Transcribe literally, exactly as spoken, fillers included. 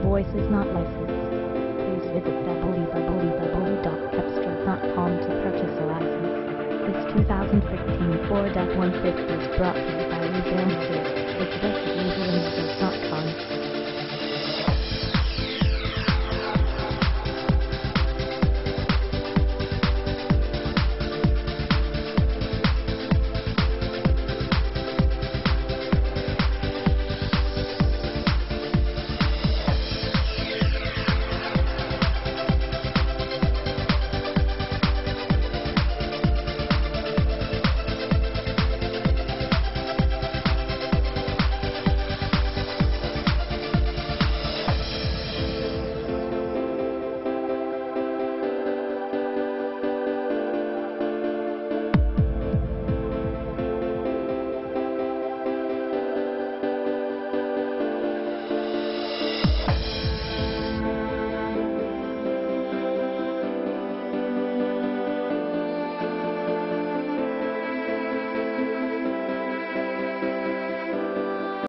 voice is not licensed. Please visit w w w dot cepstral dot com to purchase a license. This two thousand fifteen Ford F one fifty is brought to you by Lee Bamstead with this at legal images dot com.